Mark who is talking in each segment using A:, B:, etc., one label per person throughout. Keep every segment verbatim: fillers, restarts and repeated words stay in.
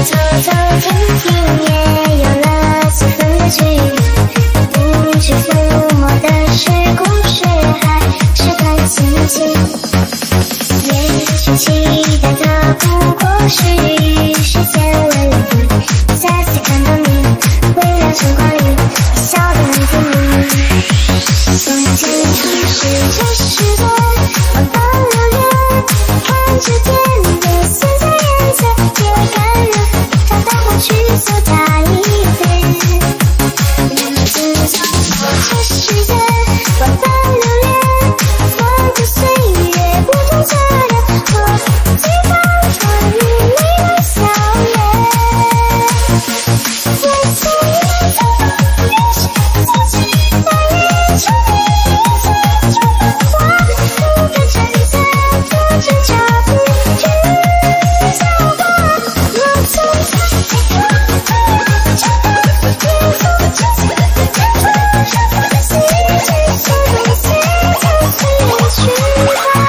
A: 走走停停也有了几分乐趣，不去抚摸的是故事还是段情景，也许期待的不过是时间为了你，再次看到你微亮晨光里笑得很甜蜜，从前城市这世界我的留恋，看着点点现在颜色也感人，找到过去走它一遍，日子走过这世界我的留恋，风的岁月不同着人，我最放放你美的笑脸，最最远的越是自己在一场一次就花，不敢站在拖着脚步去消化，我走在天空的长廊，天空之子的天空上，细枝所有写在岁月去吧。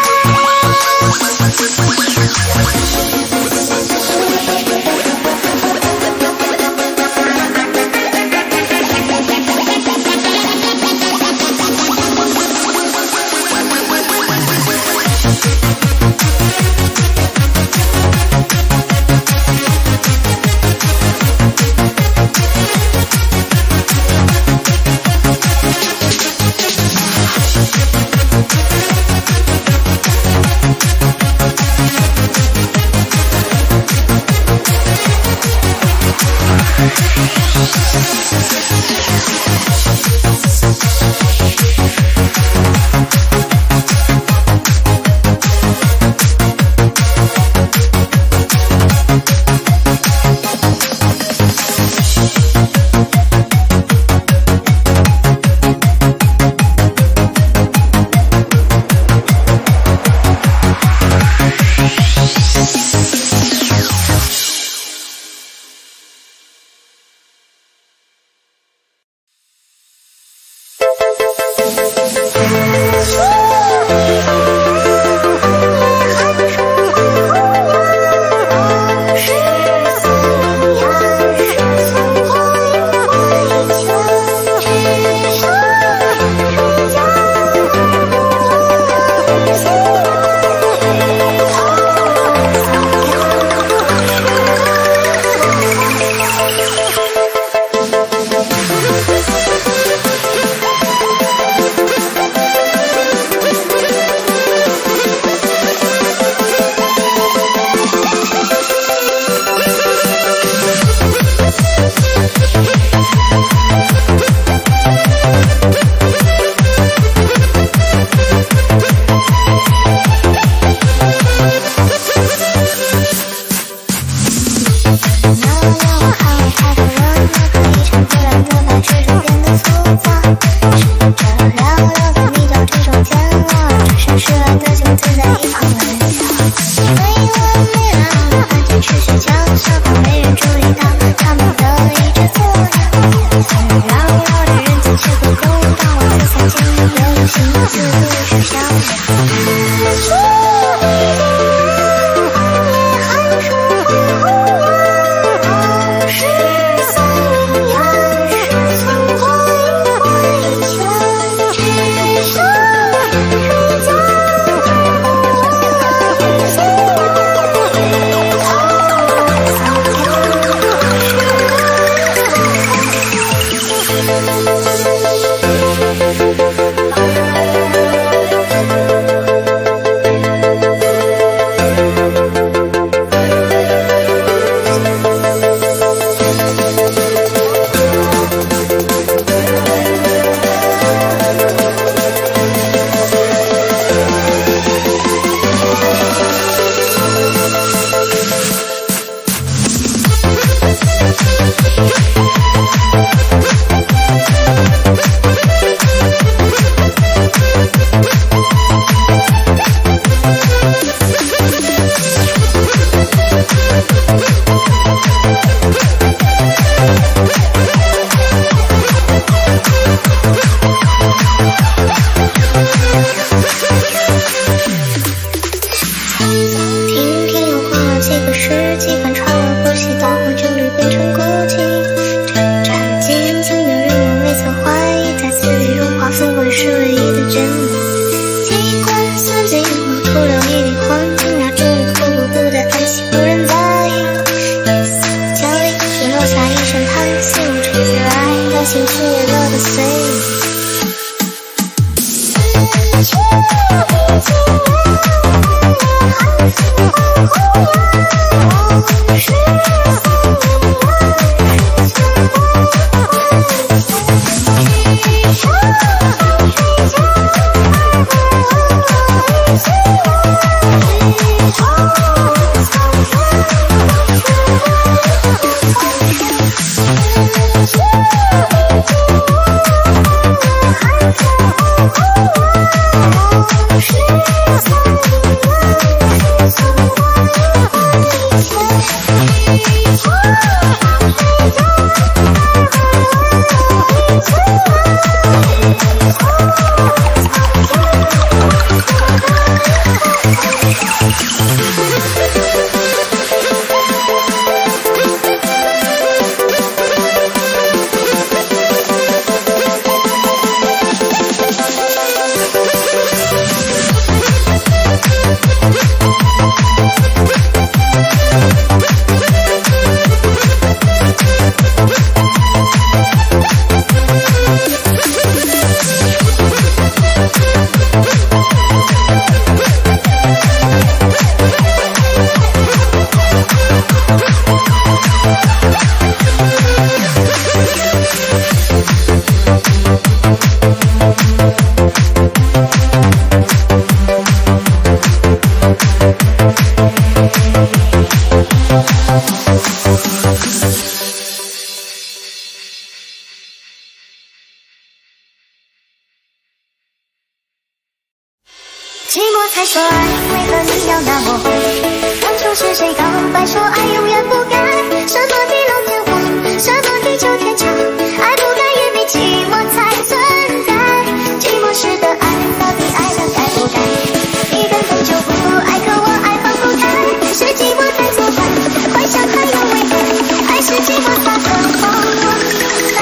A: 寂寞才说爱，为何你要那么坏？当初是谁告白说爱永远不改？什么地老天荒，什么地久天长，爱不该也比寂寞才存在。寂寞时的爱，到底爱的该不该？你根本就不爱，可我爱放不开。是寂寞在作怪，幻想还有未来，还是寂寞撒个谎？我明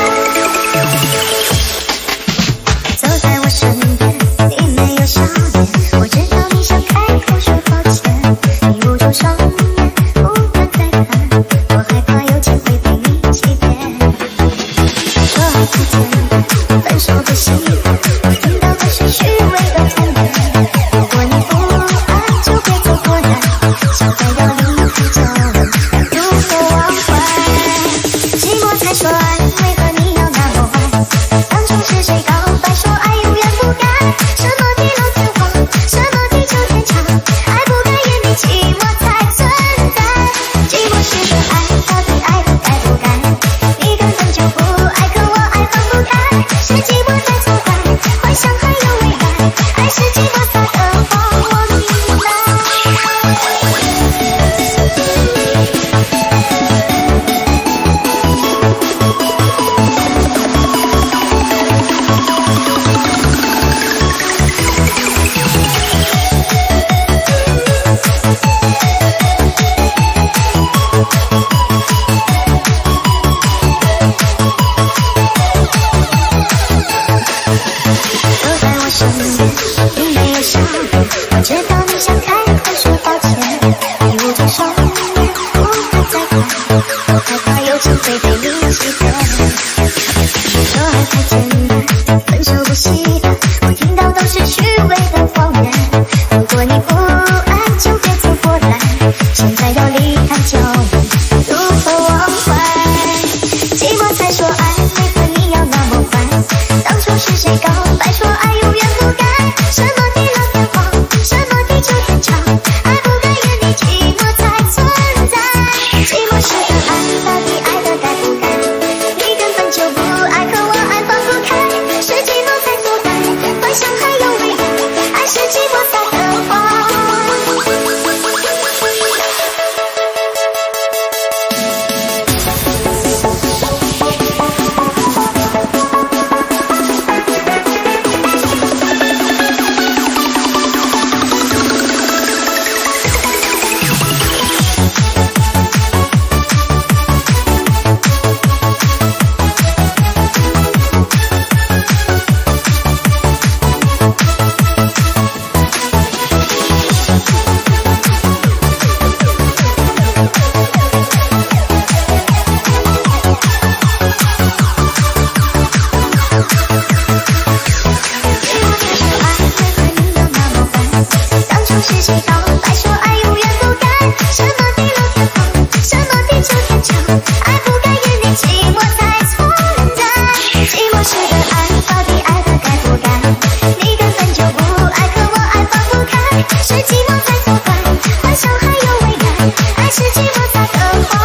A: 白，走在我身边，你没有笑脸。我知道你想开口说抱歉，你捂住双眼，不敢再看，我害怕有机会被你欺骗。说好再见，分手不习惯，我听到的是虚伪的谎言。如果你不爱，就别走过来，想再要离开就问如何忘怀。寂寞才说爱，为何你要那么坏？当初是谁告白说爱永远不改？什么地老天荒，什么地久天长，爱不该也比寂寞才存在。寂寞时的爱，到底爱的该不该？你根本就不爱，可我爱放不开。是寂寞在作怪，幻想还有未来，还是寂寞撒的谎？我明白。走在我身边，你没有笑脸。我知道你想开口说抱歉，你捂着双眼，不敢再看，我害怕有机会被你欺骗。说爱太简单，分手不习惯，我听到都是虚伪的谎言。如果你不爱，就别走过来，现在要离开就问如何忘怀。寂寞才说爱，为何你要那么坏？当初是谁告白说爱永远不改？什么地老天荒，什么地久天长，爱不该也比寂寞才存在。寂寞时的爱，到底爱的该不该？你根本就不爱，可我爱放不开。是寂寞在作怪，幻想还有未来，还是寂寞撒的谎？是谁告白说爱永远不改？什么地老天荒，什么地久天长，爱不该也比寂寞才存在。寂寞时的爱，到底爱的该不该？你根本就不爱，可我爱放不开。是寂寞在作怪。 世界不再的话，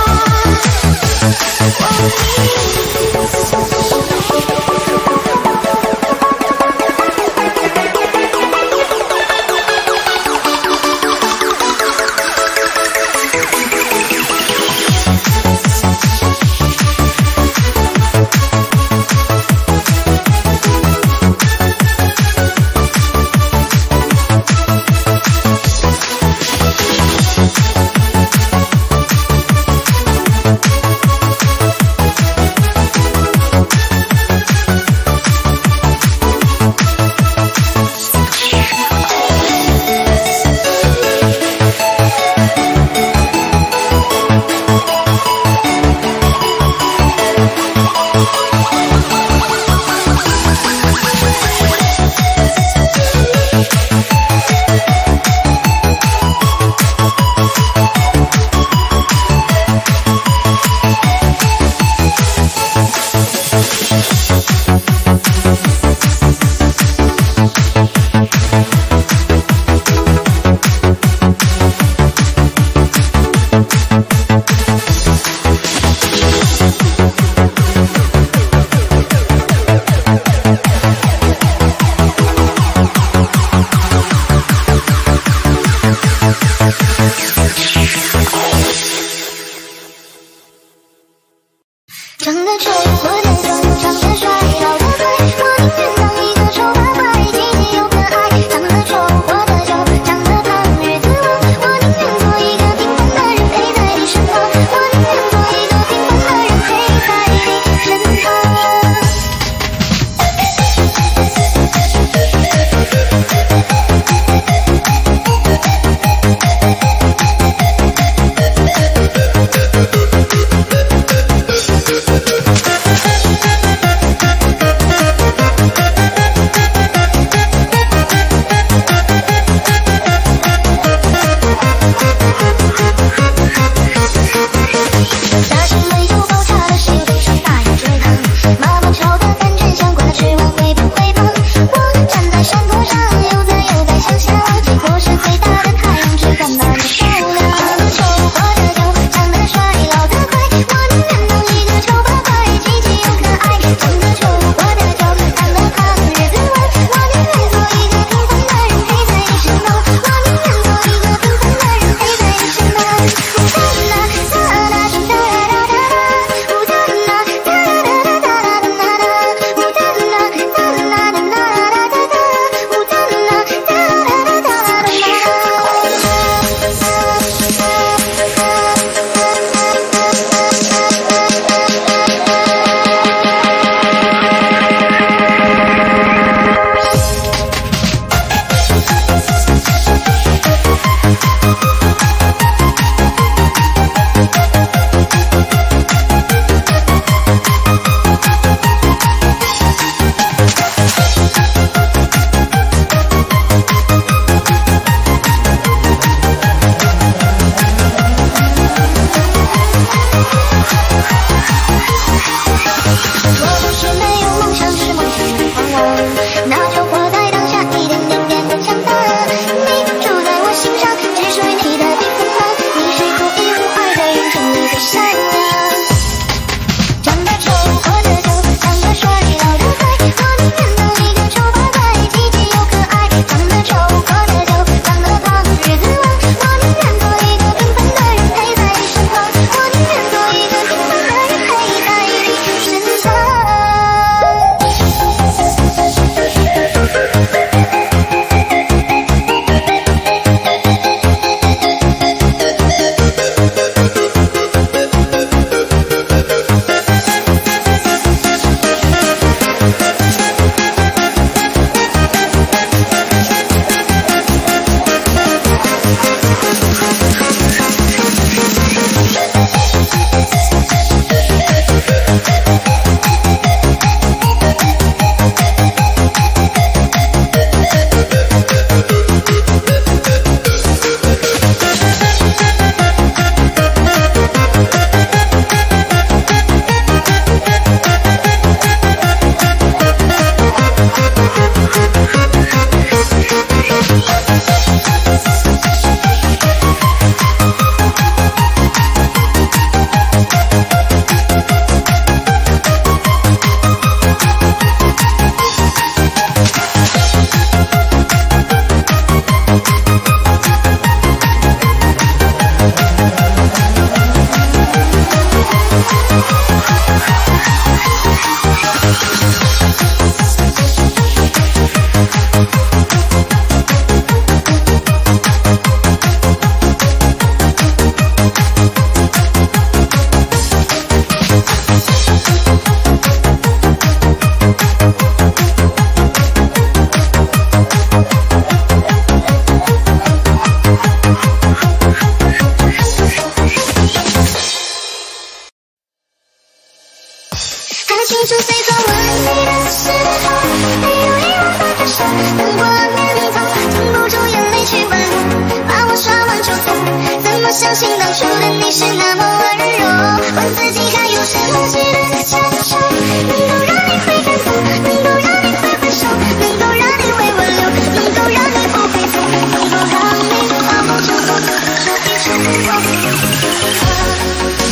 A: 相信当初的你是那么温柔？问自己还有什么值得强求，能够让你会感动，能够让你会回首，能够让你为我留，能够让你不回头，能够让你放不就放，说一句我不。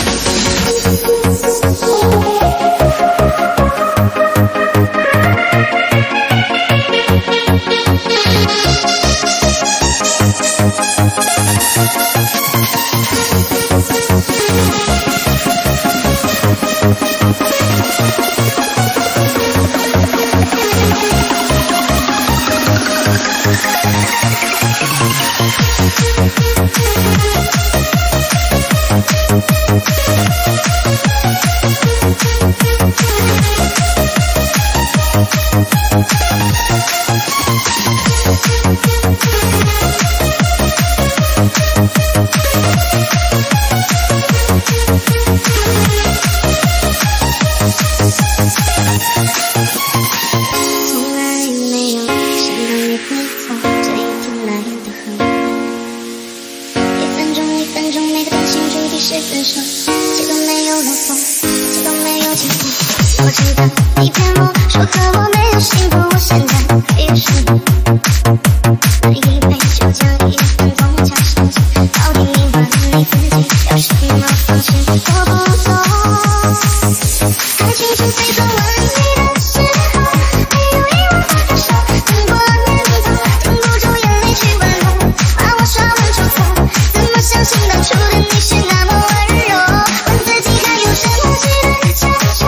A: 你骗我说和我没有幸福，我现在还有什么？那一杯酒将一分钟加上去，到底你问你自己有什么放弃？我不懂，爱情是最终吻你的时候，没有遗忘的感受，等过年头，停不住眼泪去温柔，把我刷完就走，怎么相信当初的你是那么温柔？问自己还有什么值得强求？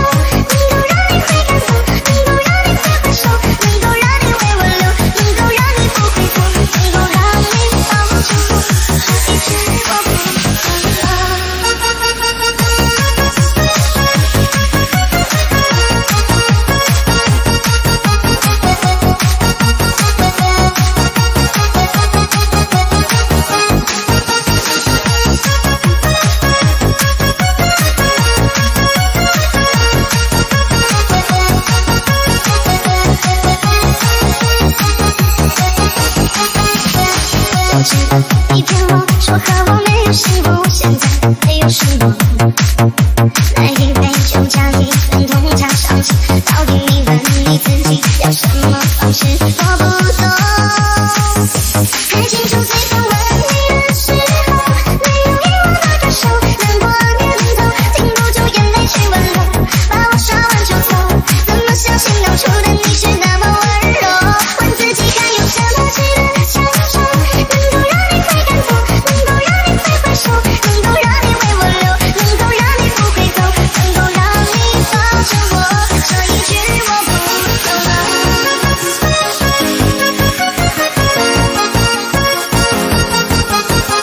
A: 你骗我说和我没有幸福，我现在还有什么？来一杯酒加一分痛加上气，到底你问你自己要什么方式？我不懂，爱情中最终吻你的时候，没有遗忘的感受，难过年头，停不住眼泪去温柔，把我刷完就走，怎么相信当初的你是那么温柔？问自己还有什么值得强求？能够让你为我留，能够让你不回头，能够让你放着我，说一句我不走了。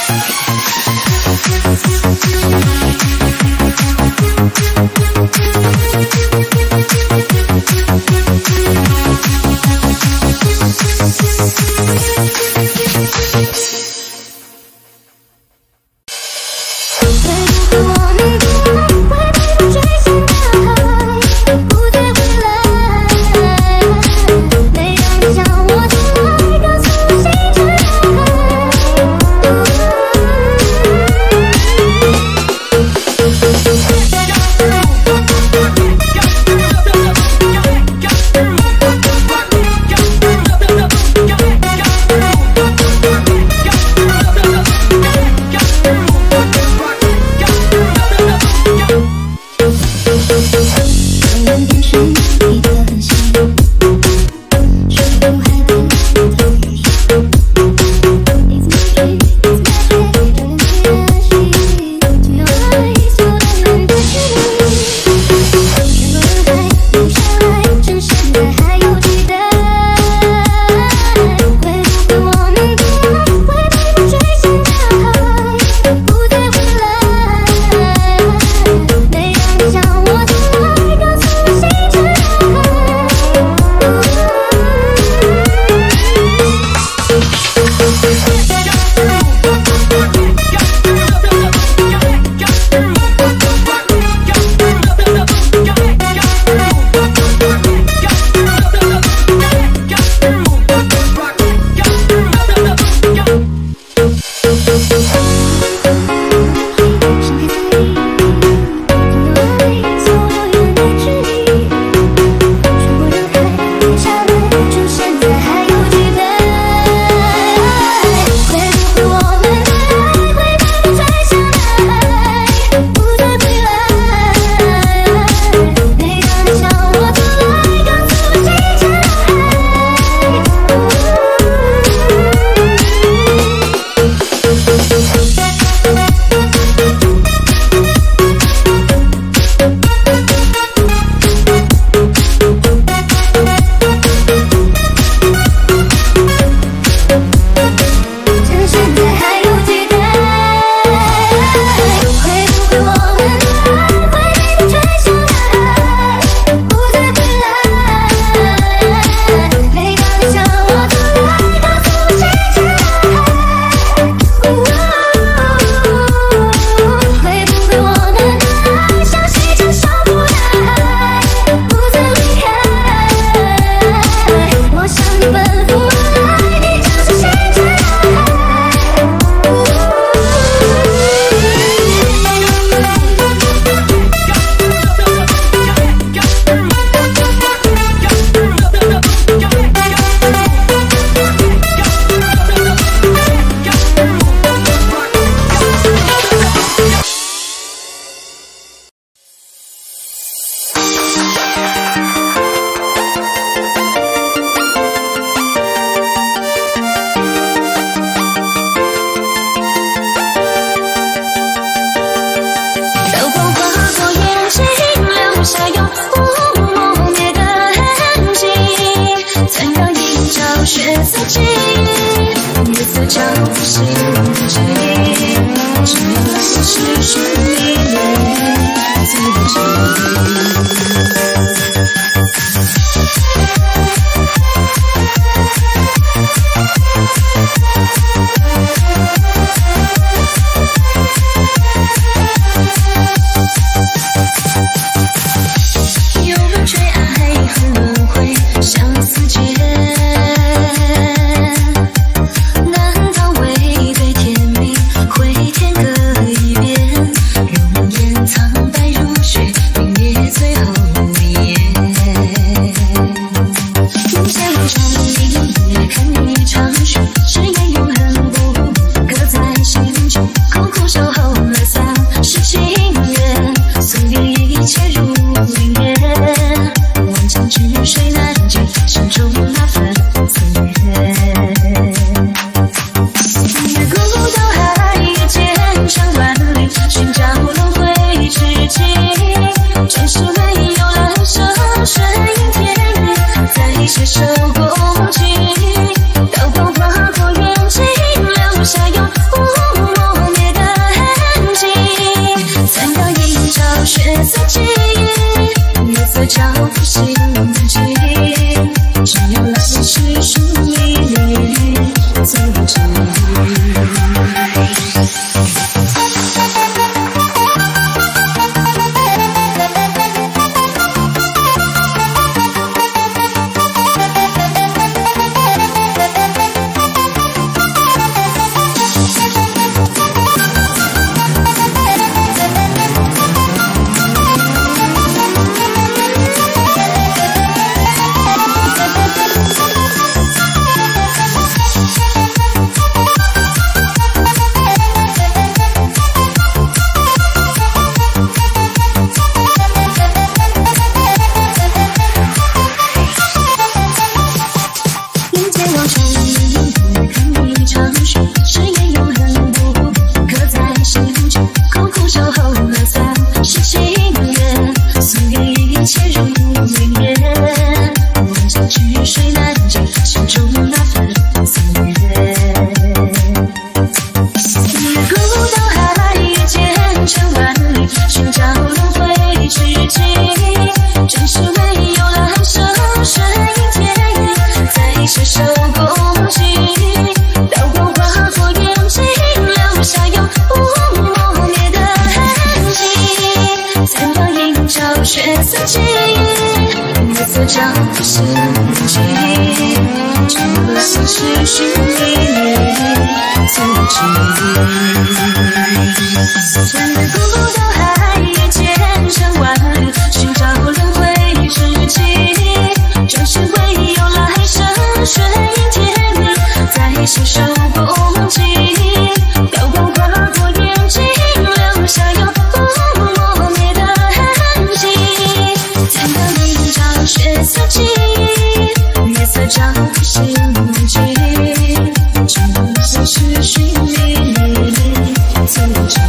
B: 难道味最甜蜜？
A: 血色记忆，夜色照不醒记忆，只有来时疏离离，最知血色记忆，夜色照不醒记忆，只有来时疏离离，最知穿越孤岛海千山万里，寻找轮回之际，终是会有来生水天地，在携手共济，刀光划过眼睛，留下有血色记忆，夜色照不醒记忆，只有来时疏离离，最知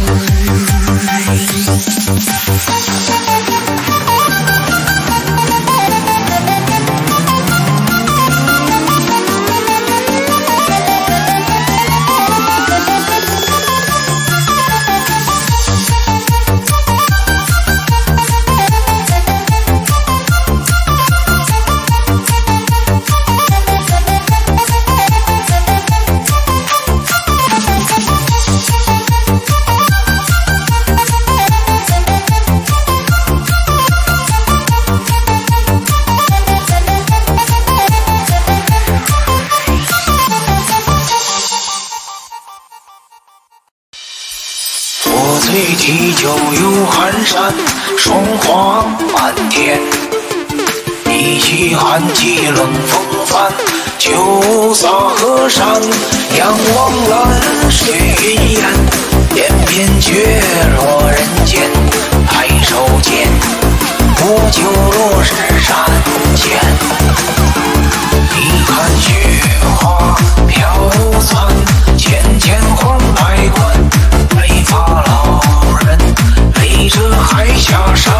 B: 醉提酒游寒山，霜华满天。一袭寒气冷风帆，酒洒河山。仰望蓝水云烟，天边却落人间。抬手间，我就落是山前。你看雪花飘散，浅浅黄白冠。白发老人背着海下山，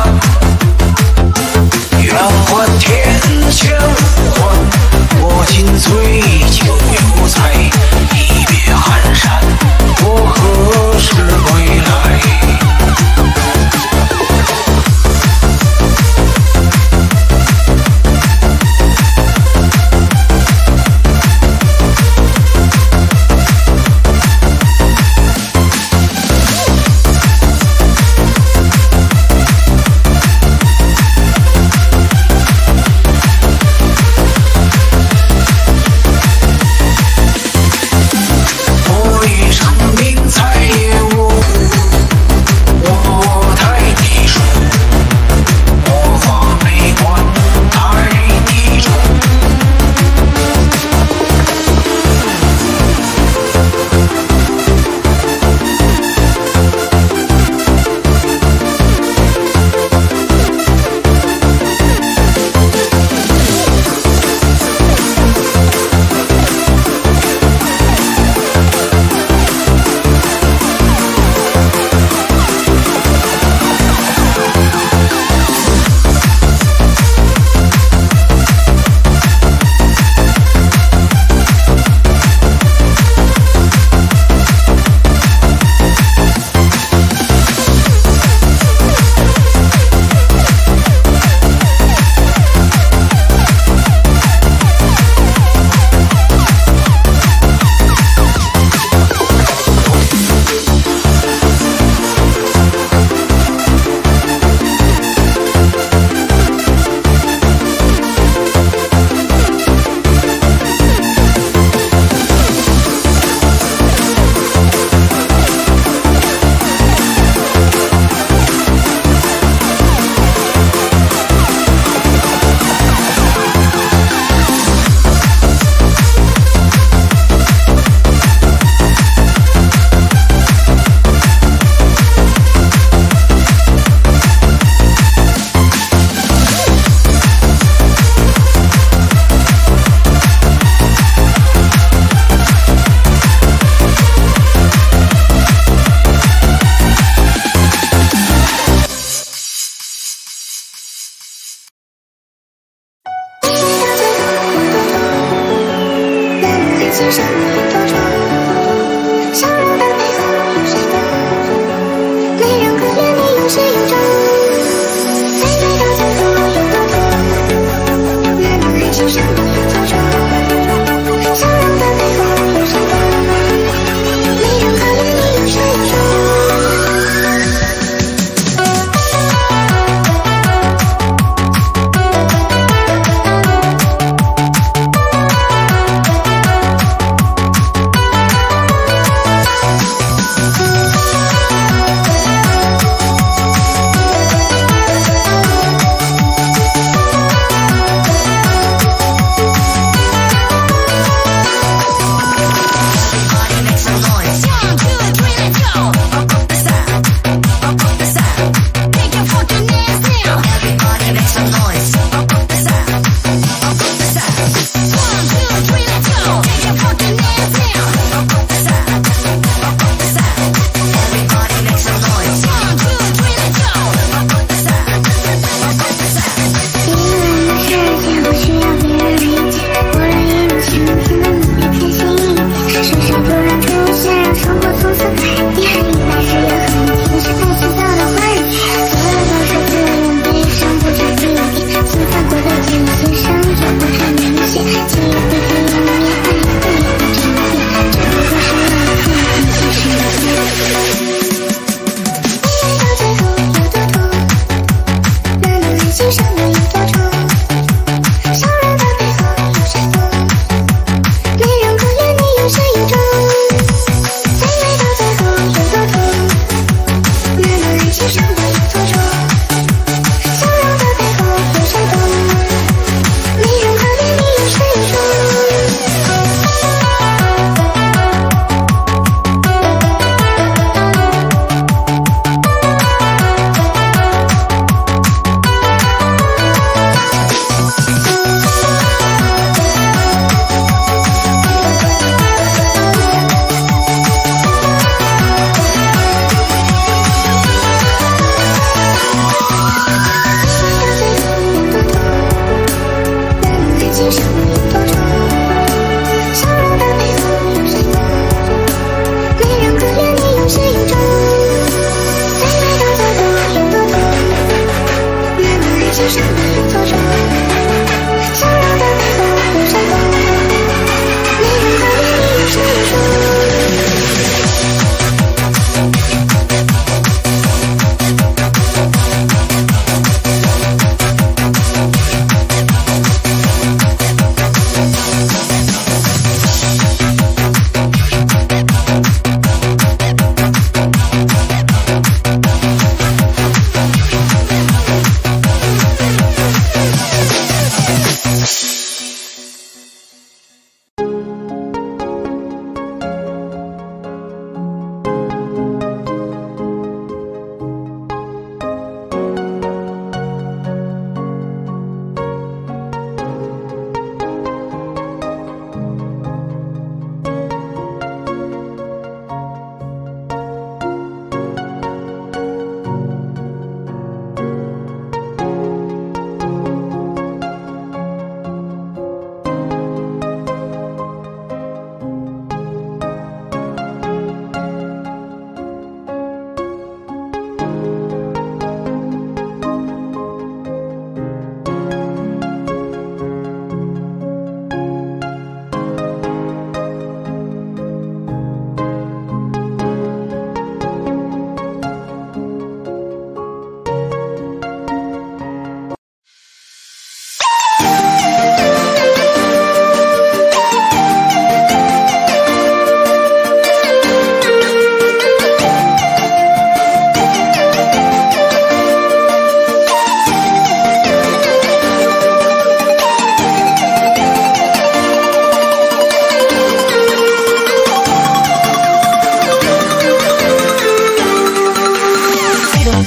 B: 愿还天前还，我今醉酒犹在，一别寒山，我和
A: 遇上你多愁，笑容的背后有谁懂？没人可怜你有始有终，最美到最后有多痛？那么爱情伤你有多重？笑容的背后有谁懂？没人可怜你有始有终。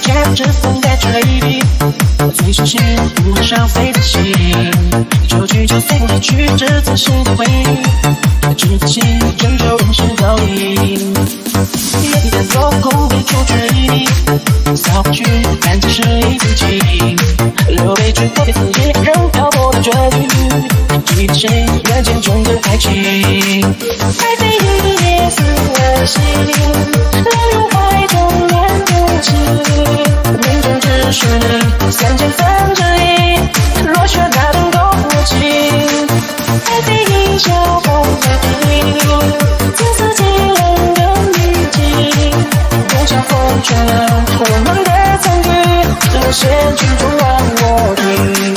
C: 夹着风在吹，最熟悉不能少飞的心，就去就飞不离去这次新的回忆，只自信拯救人生道理。夜底在落空被出局，扫过去看这是一部情，留被追告别自己仍漂泊的绝域，记得谁人间中的爱情，爱非一夜思而醒，泪入怀中念不清，命中只是你三千分之一，若却哪能够握紧，爱非一笑风飞，自私寂冷的秘境，共享风吹了我们的残局，热线群众让我听。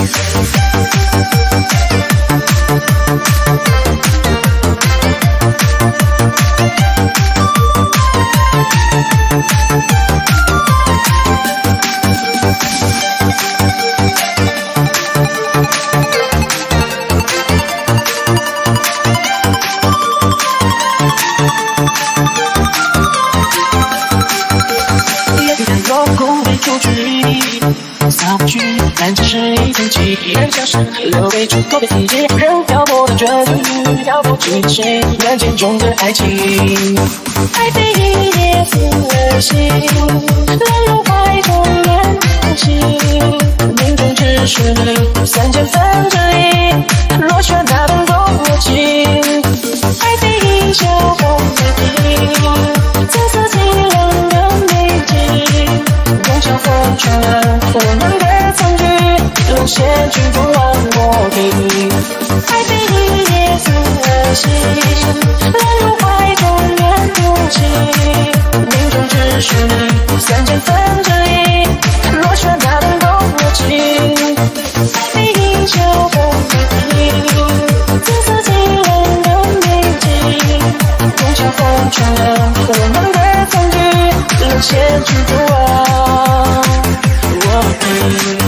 C: 扫不去，但只是一层记忆，人消失，留给出告别自己，仍漂泊的绝域，漂泊记得谁人间中的爱情，爱非一夜思而醒，泪入怀中念不清，命中只是你三千分之一，若却哪能够握紧，爱非一笑风飞，自私寂冷的秘境，共享风吹了我们的残局，流线群众让我听，爱非一夜思而醒，泪入怀中念不清，命中只是你三千分之一，若却哪能够握紧，爱非一笑风飞，自私寂冷的秘境，共享风吹了我们的残局，流线群众让我听。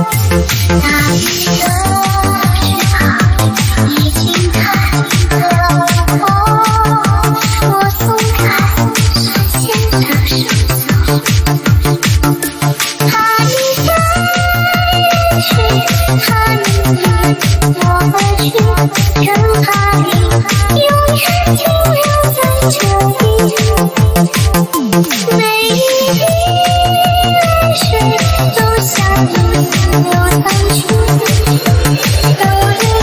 A: 大雨的翅膀已经开了。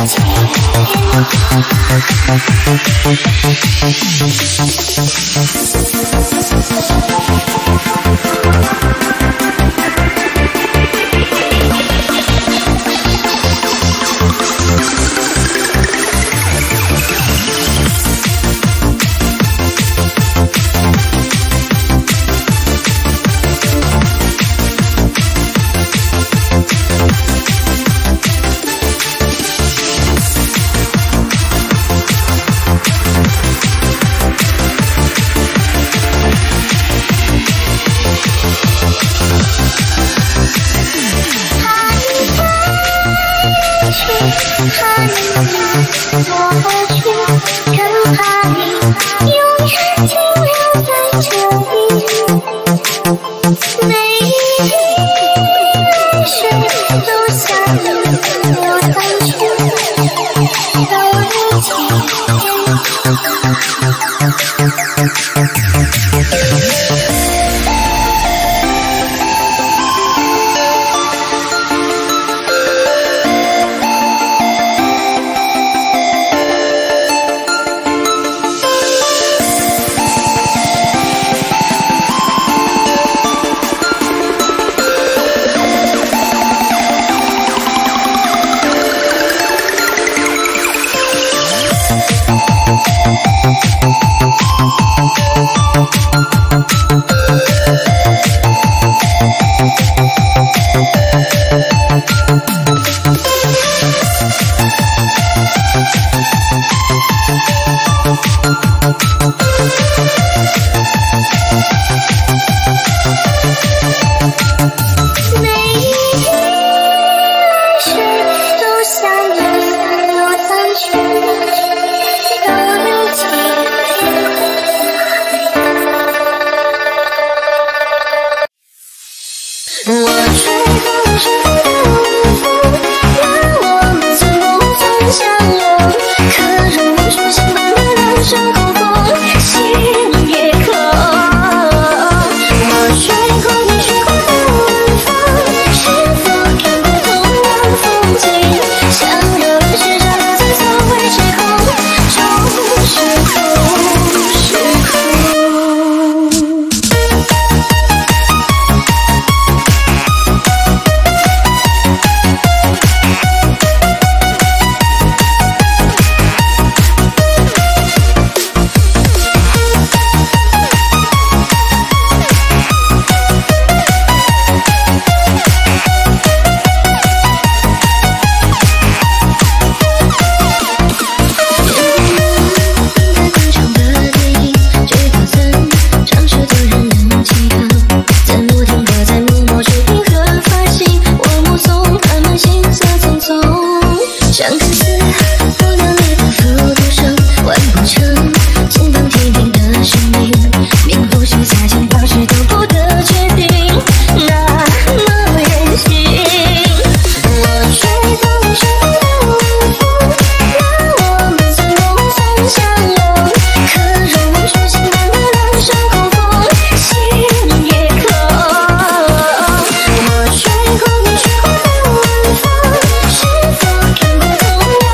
A: 我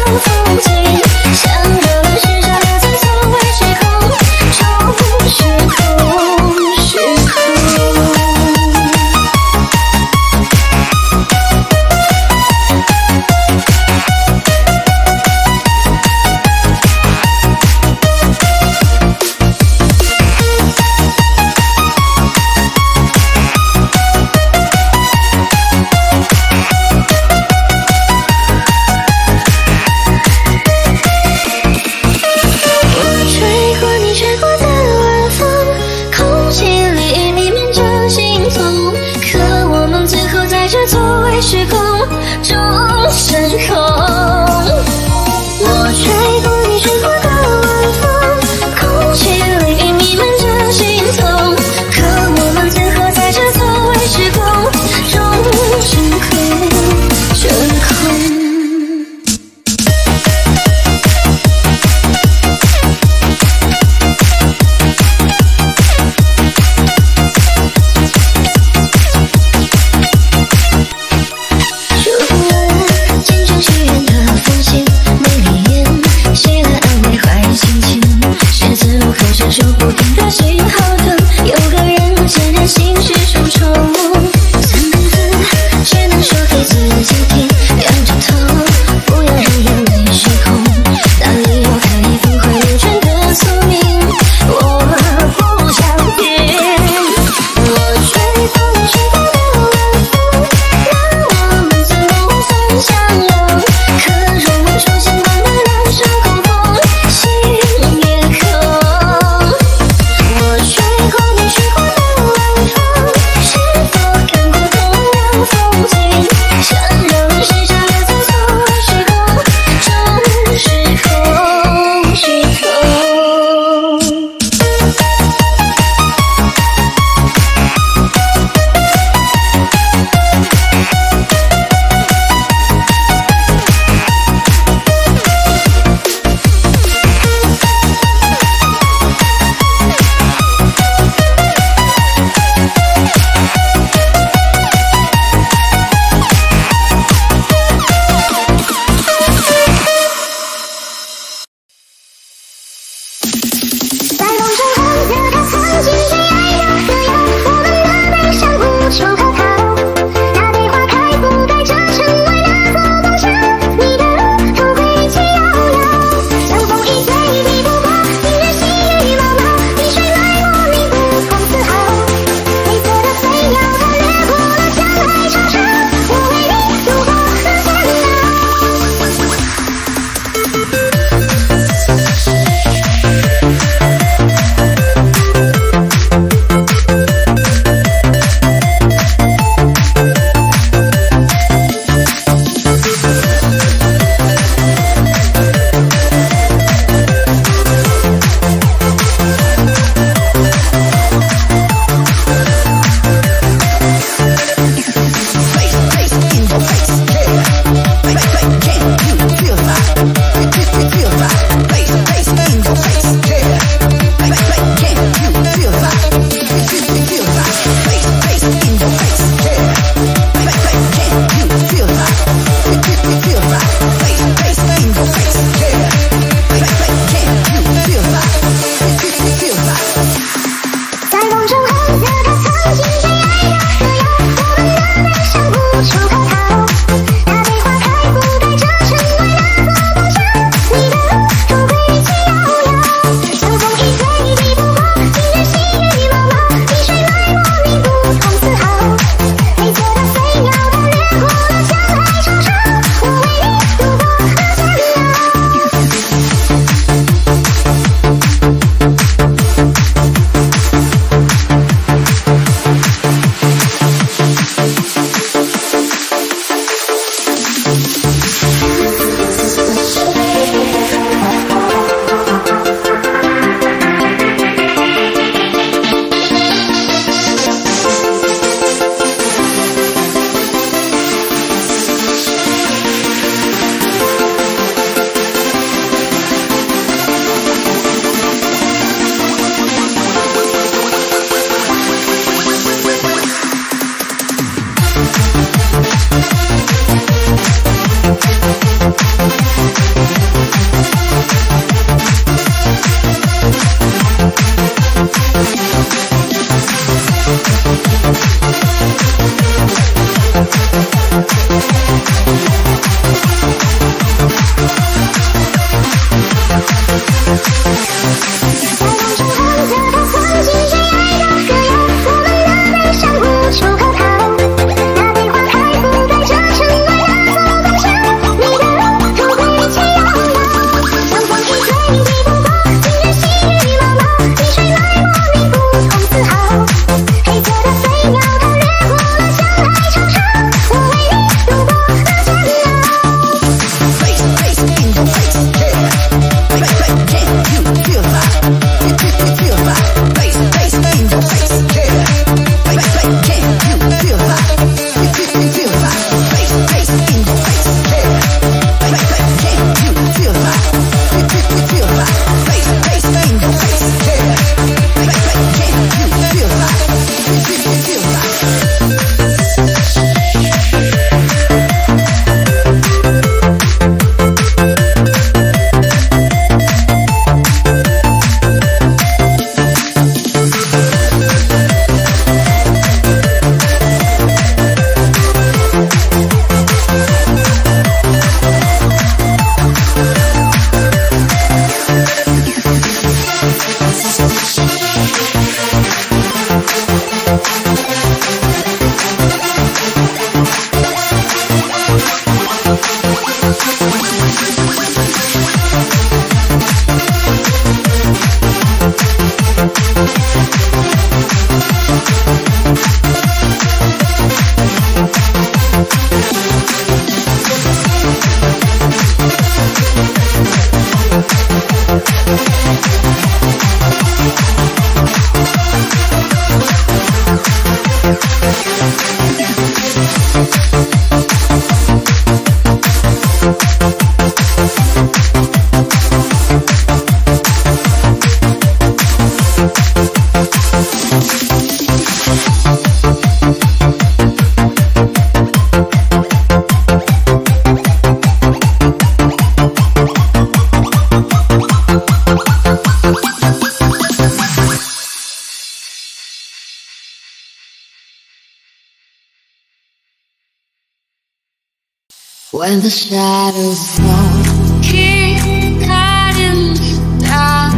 D: When the shadows fall, keep cutting down.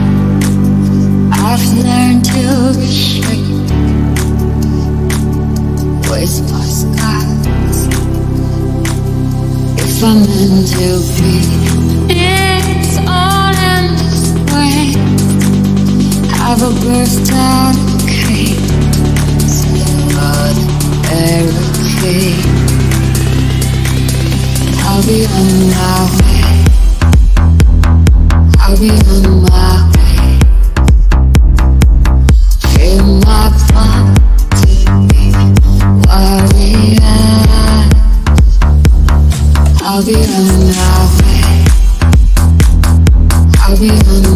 D: I've learned to shrink, waste my skies. If I'm meant to be in a burst down the creek, slow the barricade. I'll be on my way, I'll be on my way. Feel my body warrior. I'll be on my way, I'll be on my way.